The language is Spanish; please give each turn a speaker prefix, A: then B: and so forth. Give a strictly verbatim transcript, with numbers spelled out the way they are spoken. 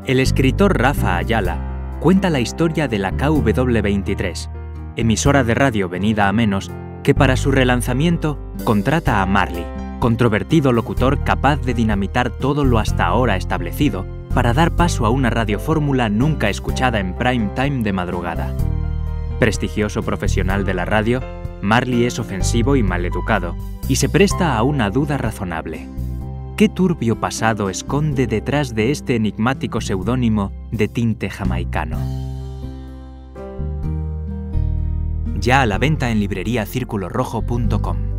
A: El escritor Rafa Ayala cuenta la historia de la K W veintitrés, emisora de radio venida a menos, que para su relanzamiento contrata a Marley, controvertido locutor capaz de dinamitar todo lo hasta ahora establecido para dar paso a una radiofórmula nunca escuchada en prime time de madrugada. Prestigioso profesional de la radio, Marley es ofensivo y maleducado, y se presta a una duda razonable. ¿Qué turbio pasado esconde detrás de este enigmático seudónimo de tinte jamaicano? Ya a la venta en librería círculo rojo punto com.